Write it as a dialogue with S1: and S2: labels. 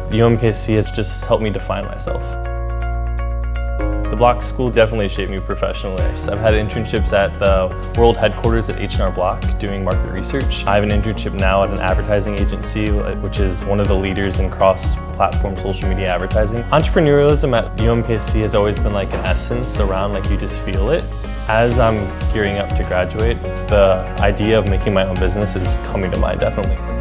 S1: UMKC has just helped me define myself. The Bloch School definitely shaped me professionally. I've had internships at the world headquarters at H&R Bloch doing market research. I have an internship now at an advertising agency, which is one of the leaders in cross-platform social media advertising. Entrepreneurialism at UMKC has always been like an essence around, like you just feel it. As I'm gearing up to graduate, the idea of making my own business is coming to mind, definitely.